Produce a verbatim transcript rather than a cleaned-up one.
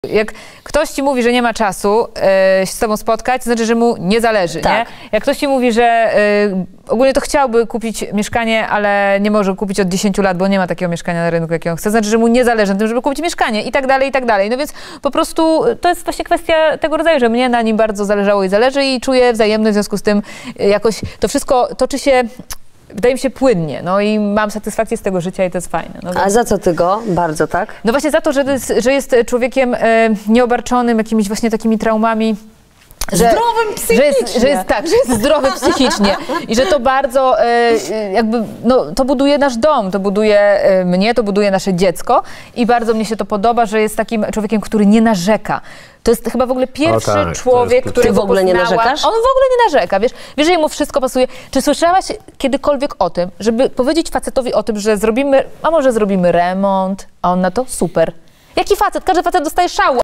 Jak ktoś ci mówi, że nie ma czasu e, się z tobą spotkać, to znaczy, że mu nie zależy, tak. nie? Jak ktoś ci mówi, że e, ogólnie to chciałby kupić mieszkanie, ale nie może kupić od dziesięciu lat, bo nie ma takiego mieszkania na rynku, jakiego chce, to znaczy, że mu nie zależy na tym, żeby kupić mieszkanie i tak dalej, i tak dalej. No więc po prostu to jest właśnie kwestia tego rodzaju, że mnie na nim bardzo zależało i zależy i czuję wzajemność, w związku z tym jakoś to wszystko toczy się, wydaje mi się, płynnie, no i mam satysfakcję z tego życia i to jest fajne. No, A za co ty go? Bardzo, tak? No właśnie za to, że jest, że jest człowiekiem e, nieobarczonym jakimiś właśnie takimi traumami. Że, zdrowym psychicznie. Że jest, że jest, tak, że jest zdrowy psychicznie i że to bardzo e, jakby, no, to buduje nasz dom, to buduje e, mnie, to buduje nasze dziecko i bardzo mnie się to podoba, że jest takim człowiekiem, który nie narzeka. To jest chyba w ogóle pierwszy tak, człowiek, który Ty w ogóle nie narzekasz? On w ogóle nie narzeka, wiesz, wiesz, że jemu wszystko pasuje. Czy słyszałaś kiedykolwiek o tym, żeby powiedzieć facetowi o tym, że zrobimy, a może zrobimy remont, a on na to super. Jaki facet? Każdy facet dostaje szału.